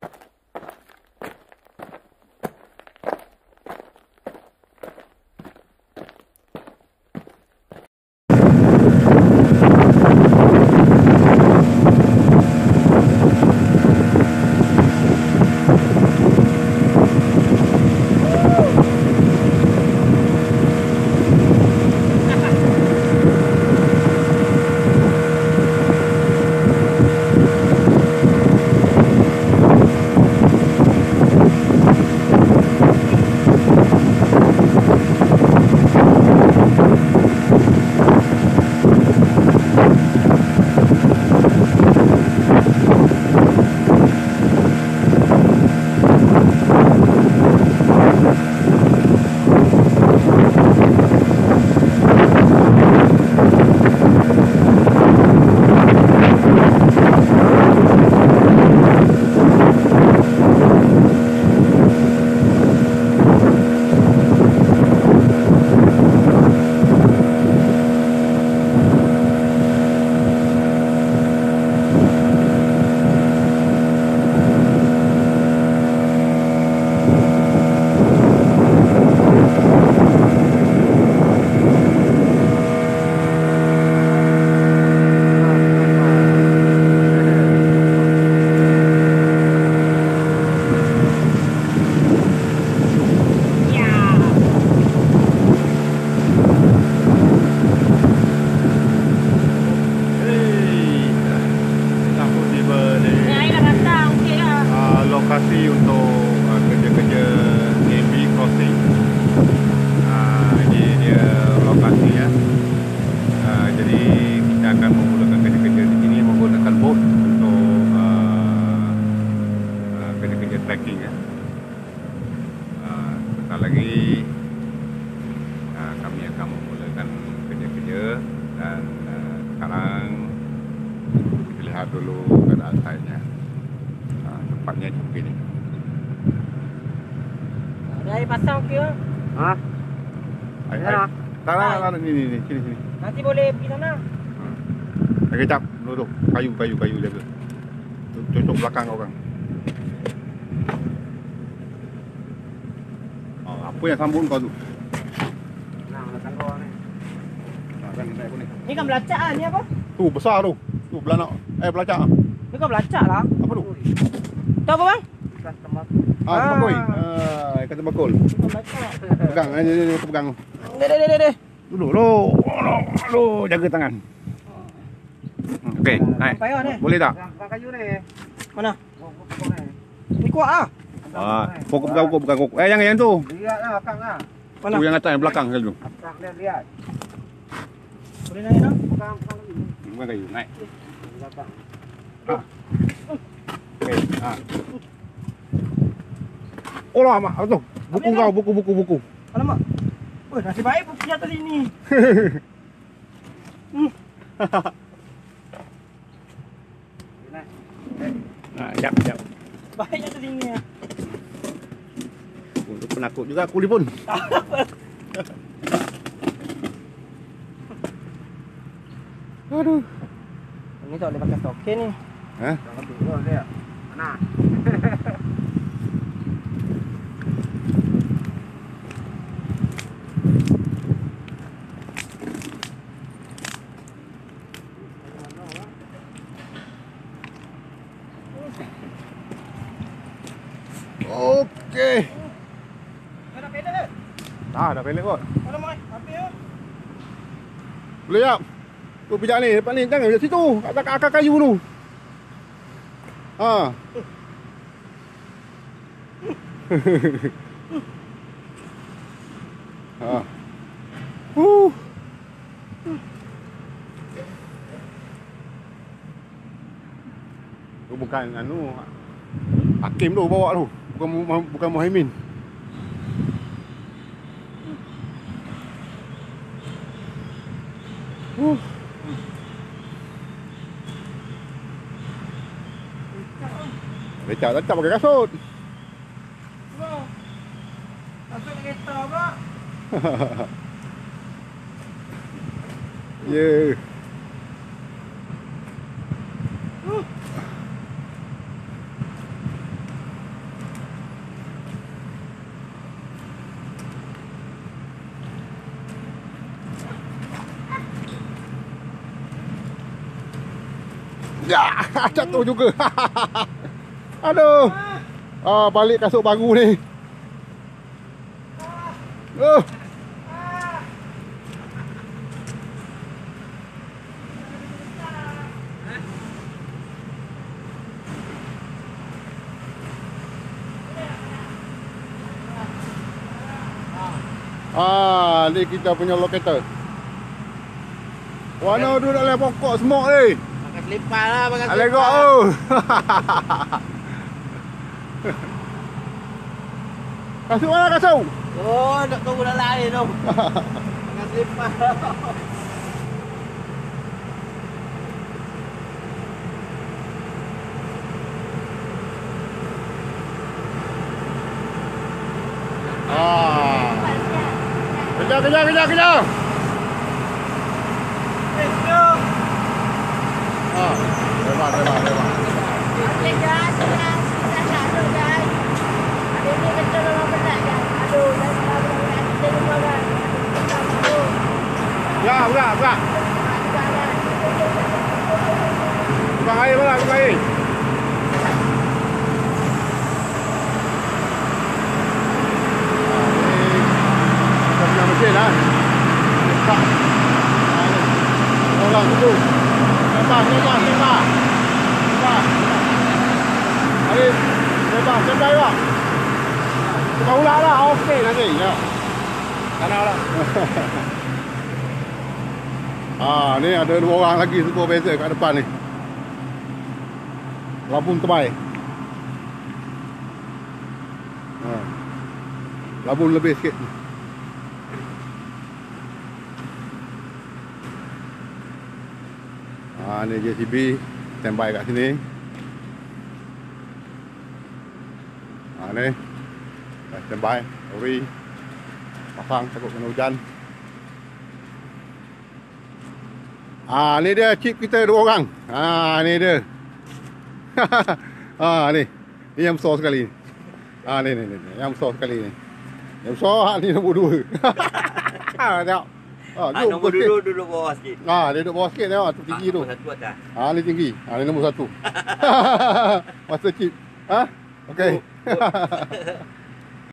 Lokasi untuk kerja-kerja AB crossing. Ini dia lokasi ya. Jadi kita akan memulakan kerja-kerja di sini menggunakan boat untuk kerja-kerja trekking ya. Sebentar lagi kami akan memulakan kerja-kerja dan sekarang kita lihat dulu keadaan saitnya. Tempatnya seperti ini. Air pasang ke? Ha? Air. Tak, ni, sini. Nanti boleh pergi sana. Kejap, duduk. Kayu jaga. Cocok belakang orang. Apa yang sambung kau tu? Nah, belakang kau ni. Kan naik aku ni. Ni kan belacak ah, ni apa? Tu besar tu. Tu belanak. Belacak. Ni kan belacak lah. Apa tu? Tu apa bang? Ikan tembakau. Tembakau. Ikan tembakau. Belacak. Pegang, ni aku pegang. Deh. Duduk lu. Jaga tangan. Okey, naik. Payah ni. Boleh tak? Bukan kayu ni. Mana? Pokok ni. Ni kuat ah. Pokok bukan pokok. Yang tu. Lihatlah akang ah. Mana? Tu yang atas yang belakang kali tu. Akang dia lihat. Boleh naik tak? Bukan kayu. Bukan kayu, naik. Belakang. Okey, Oh lah mak, tu. Buku kau, buku. Alamak. Weh, nasib baik buku atas sini. Jap. Baik atas sini ya. Untuk penakut juga aku ni pun. Aduh. Ini tak boleh pakai stokin ni. Jangan turun dia. Mana? Okey. Dah pelek ke? Dah pelek kot. Alamak, habis ya. Boleh jap. Tu pijak ni, depan ni. Jangan pijak situ. Kat akar kayu tu. Tu bukan Hakim tu bawa tu. Bukan Muhaimin. Lecak pakai kasut. Kasut kereta pula. Ya. Ya, jatuh juga. Aduh. Balik kasut baru ni. Ni kita punya locator. Warna duduk dalam pokok smoke ni. Makan selipar lah, makan Let's go. Kasut mana kasut? Oh, nak tunggu dah lain tu. Makan selipar. Kejar. Lepas. Okey guys, sekarang kita syarat guys. Ada ni betul orang benar guys. Aduh, dah sabar kita lupa guys. Ya, berat. Bukan air. Kita punya mesin lah. Orang tunggu. Lepas. Hari, lepas, standby bang. Kau ulang lah, okey nanti. Ya. Tanah lah. Ni ada 2 orang lagi supervisor kat depan ni. Labun terbaik. Labun lebih sikit. Ni JCB standby kat sini. Ni standby, lori pasang takut kena hujan. Ni dia chip kita 2 orang. Ni dia. Ni yang besar sekali. Ni yang besar sekali ni. Yang besar ni nombor 2. Tengok. Nombor duduk bawah sikit. Dia duduk bawah sikit tengok tu tinggi tu. Nombor 1 atas. Ni tinggi. Ni nombor 1. Master chip. Okey.